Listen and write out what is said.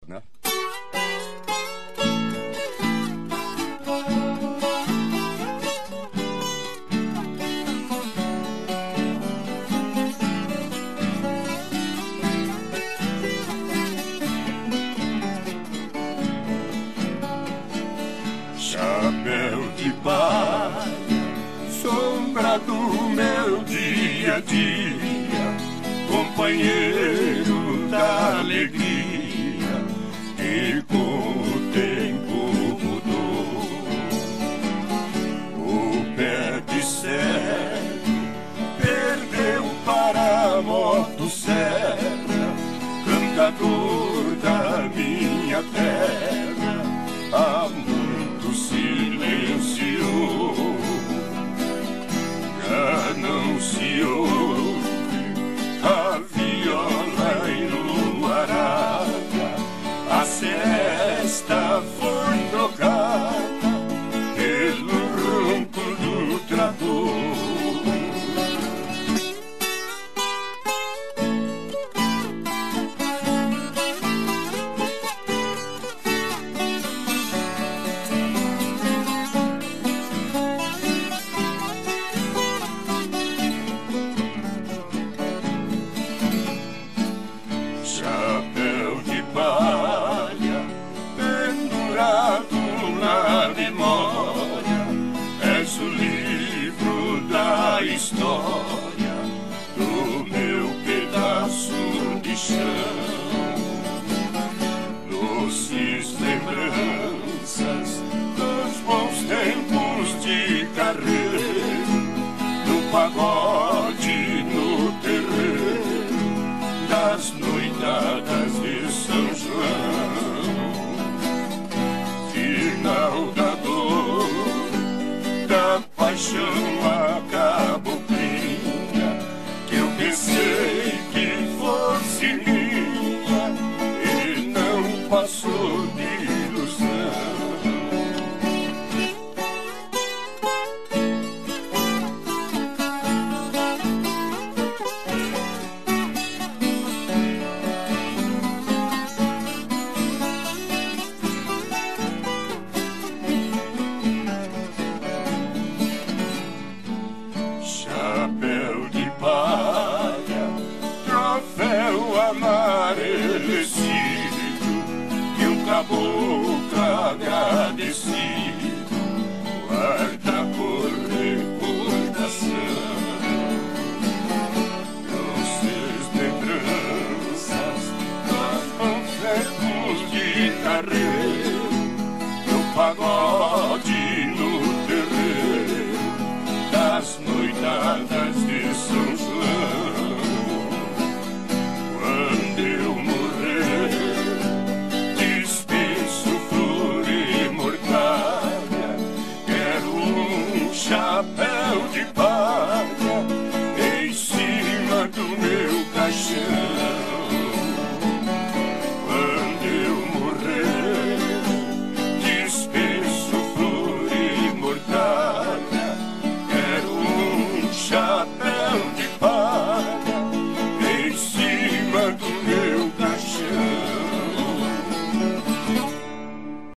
né? Chapéu de palha, sombra do meu dia a dia, companheiro da alegria que com o tempo mudou. O pé de cego perdeu para a motosserra, cantador da minha terra, há muito silenciou. Já não se ouve a viola enluarada, a sesta foi trocada pelo ronco do trator. Chapéu de palha pendurado na memória, és o livro da história do meu pedaço de chão. Doces lembranças dos bons tempos de carreiro, no pagode, no terreiro, das noitadas de São João. Final da dor, da paixão a caboclinha, que eu pensei que fosse minha e não passou de ilusão. Chapéu de palha, troféu amarelecido, que um caboclo agradecido guarda por recordação. Doces lembranças dos bons tempos de carreiro, no pagode, no terreiro, das noitadas de